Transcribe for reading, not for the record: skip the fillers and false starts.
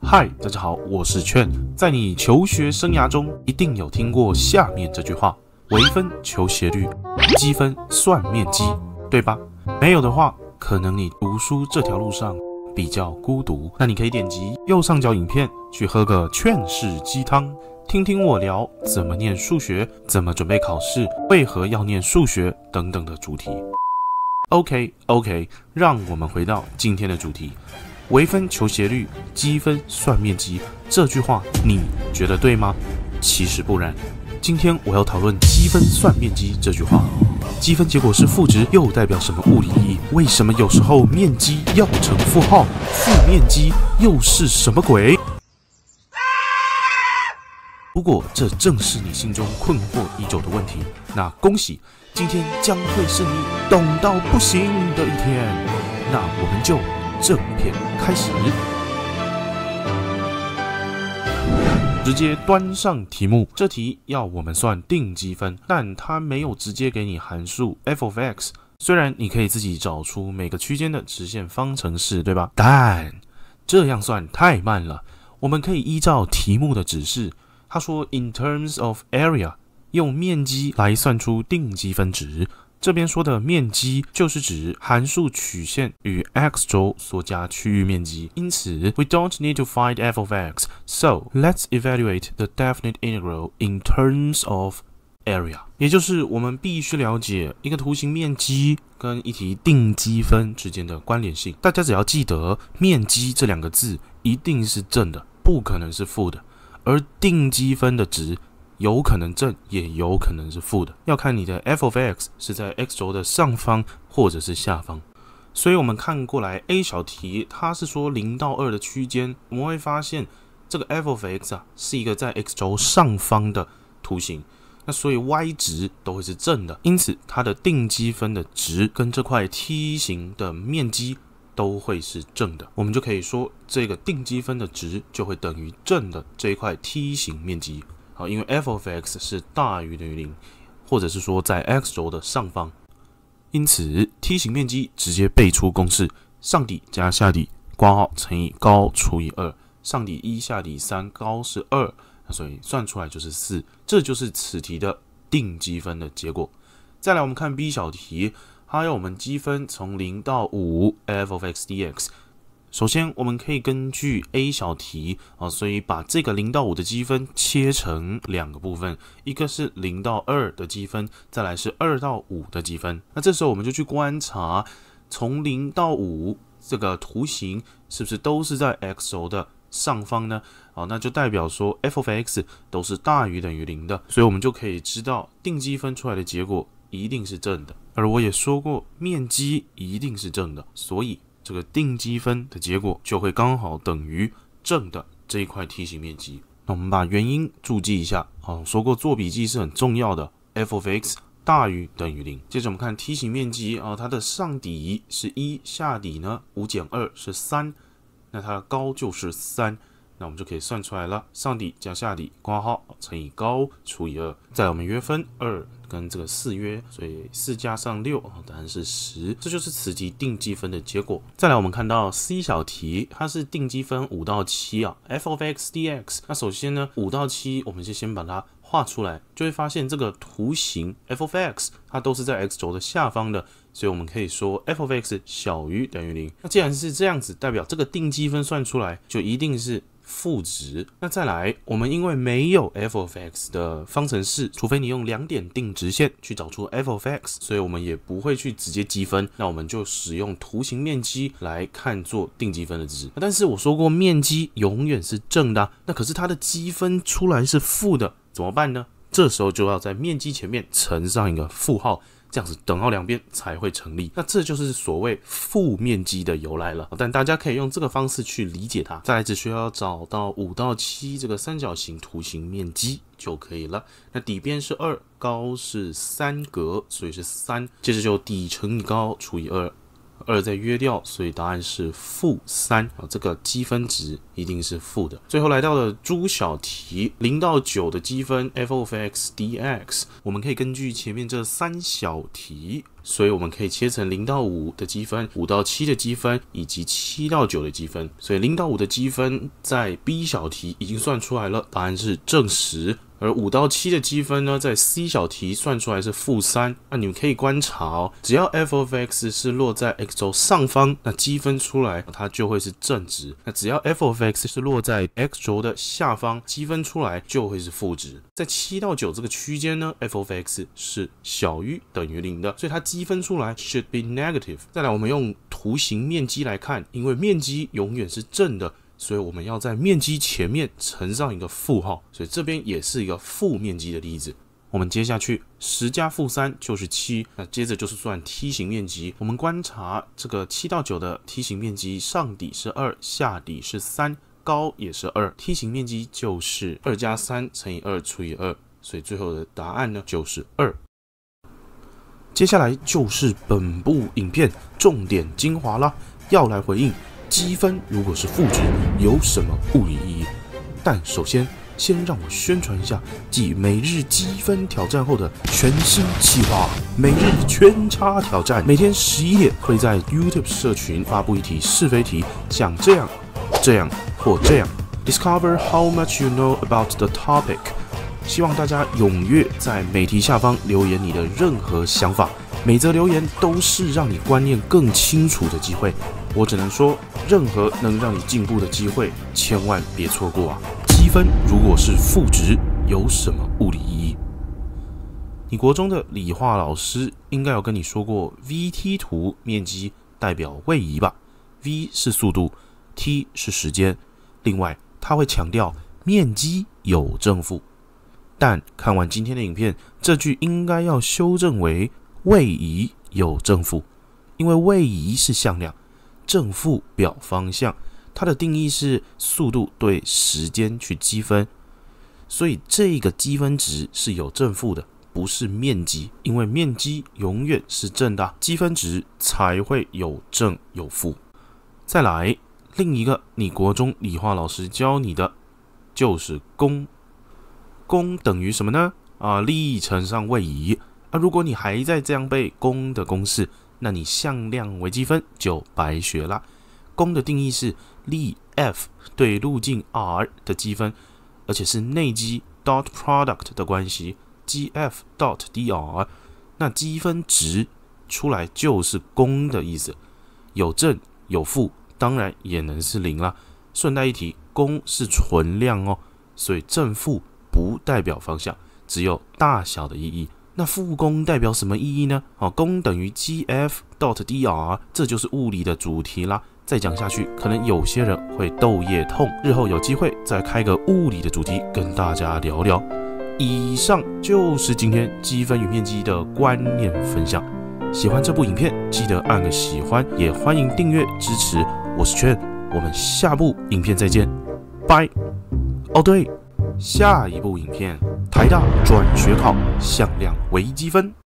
嗨，大家好，我是劝。在你求学生涯中，一定有听过下面这句话：微分求斜率，积分算面积，对吧？没有的话，可能你读书这条路上比较孤独。那你可以点击右上角影片去喝个劝世鸡汤，听听我聊怎么念数学，怎么准备考试，为何要念数学等等的主题。OK， 让我们回到今天的主题。微分求斜率，积分算面积，这句话你觉得对吗？其实不然。今天我要讨论积分算面积这句话。积分结果是负值，又代表什么物理意义？为什么有时候面积要成负号？负面积又是什么鬼？如果这正是你心中困惑已久的问题，那恭喜，今天将会是你懂到不行的一天。那我们就正片开始，直接端上题目。这题要我们算定积分，但它没有直接给你函数 f of x。虽然你可以自己找出每个区间的直线方程式，对吧？但这样算太慢了。我们可以依照题目的指示，他说 in terms of area， 用面积来算出定积分值。这边说的面积就是指函数曲线与 x 轴所加区域面积，因此 we don't need to find f of x, so let's evaluate the definite integral in terms of area。 也就是我们必须了解一个图形面积跟一题定积分之间的关联性。大家只要记得面积这两个字一定是正的，不可能是负的，而定积分的值有可能正，也有可能是负的，要看你的 f of x 是在 x 轴的上方或者是下方。所以我们看过来 A 小题，它是说0到2的区间，我们会发现这个 f of x 是一个在 x 轴上方的图形，那所以 y 值都会是正的，因此它的定积分的值跟这块梯形的面积都会是正的，我们就可以说这个定积分的值就会等于正的这一块梯形面积。好，因为 f of x 是大于等于0，或者是说在 x 轴的上方，因此梯形面积直接背出公式：上底加下底括号乘以高除以2，上底1下底3，高是2，所以算出来就是4，这就是此题的定积分的结果。再来我们看 B 小题，它要我们积分从0到5 f of x dx。首先，我们可以根据 A 小题所以把这个0到5的积分切成两个部分，一个是0到2的积分，再来是2到5的积分。那这时候我们就去观察，从0到5这个图形是不是都是在 x 轴的上方呢？那就代表说 f of x 都是大于等于0的，所以我们就可以知道定积分出来的结果一定是正的。而我也说过，面积一定是正的，所以这个定积分的结果就会刚好等于正的这一块梯形面积。那我们把原因注记一下。说过做笔记是很重要的。f of x 大于等于0。接着我们看梯形面积它的上底是1，下底呢5减2是3，那它的高就是3。那我们就可以算出来了，上底加下底括号乘以高除以2。再来我们约分2跟这个4约，所以4加上6，答案是10。这就是此题定积分的结果。再来我们看到 C 小题，它是定积分5到7f of x dx。那首先呢5到7我们就先把它画出来，就会发现这个图形 f of x 它都是在 x 轴的下方的，所以我们可以说 f of x 小于等于0。那既然是这样子，代表这个定积分算出来就一定是负值。那再来，我们因为没有 f of x 的方程式，除非你用2点定直线去找出 f of x， 所以我们也不会去直接积分。那我们就使用图形面积来看作定积分的值。但是我说过，面积永远是正的那可是它的积分出来是负的，怎么办呢？这时候就要在面积前面乘上一个负号，这样子等号两边才会成立。那这就是所谓负面积的由来了，但大家可以用这个方式去理解它。再来只需要找到5到7这个三角形图形面积就可以了。那底边是2，高是3格，所以是3。接着就底乘以高除以2再约掉，所以答案是负3。这个积分值一定是负的。最后来到了猪小题，0到9的积分 f of x dx， 我们可以根据前面这3小题所以我们可以切成0到5的积分、5到7的积分以及7到9的积分。所以0到5的积分在 B 小题已经算出来了，答案是正10。而5到7的积分呢，在 C 小题算出来是-3。那你们可以观察哦，只要 f of x 是落在 x 轴上方，那积分出来它就会是正值；那只要 f of x 是落在 x 轴的下方，积分出来就会是负值。在7到9这个区间呢 ，f of x 是小于等于0的，所以它积分出来 should be negative。再来，我们用图形面积来看，因为面积永远是正的，所以我们要在面积前面乘上一个负号，所以这边也是一个负面积的例子。我们接下去10加-3就是7，那接着就是算梯形面积。我们观察这个7到9的梯形面积，上底是2，下底是3，高也是2，梯形面积就是2加3乘以2除以2，所以最后的答案呢就是2。接下来就是本部影片重点精华啦，要来回应积分如果是负值有什么物理意义？但首先让我宣传一下继每日积分挑战后的全新企划——每日圈叉挑战。每天11点会在 YouTube 社群发布一题是非题，像这样、这样或这样。Discover how much you know about the topic。希望大家踊跃在每题下方留言你的任何想法，每则留言都是让你观念更清楚的机会。我只能说，任何能让你进步的机会，千万别错过啊！积分如果是负值，有什么物理意义？你国中的理化老师应该有跟你说过 ，VT 图面积代表位移吧 ？V 是速度 ，T 是时间。另外，他会强调面积有正负。但看完今天的影片，这句应该要修正为位移有正负，因为位移是向量。正负表方向，它的定义是速度对时间去积分，所以这个积分值是有正负的，不是面积，因为面积永远是正的，积分值才会有正有负。再来，另一个你国中理化老师教你的就是公，公等于什么呢？力乘上位移。如果你还在这样背公的公式，那你向量微积分就白学啦。公的定义是力 F 对路径 R 的积分，而且是内积 dot product 的关系 GF dot dr。那积分值出来就是公的意思，有正有负，当然也能是0啦。顺带一提，公是纯量哦，所以正负不代表方向，只有大小的意义。那负公代表什么意义呢？公等于 GF dot dr， 这就是物理的主题啦。再讲下去，可能有些人会窦夜痛，日后有机会再开个物理的主题跟大家聊聊。以上就是今天积分与面积的观念分享。喜欢这部影片，记得按个喜欢，也欢迎订阅支持。我是圈，我们下部影片再见，拜。哦对，下一部影片台大转学考向量微积分。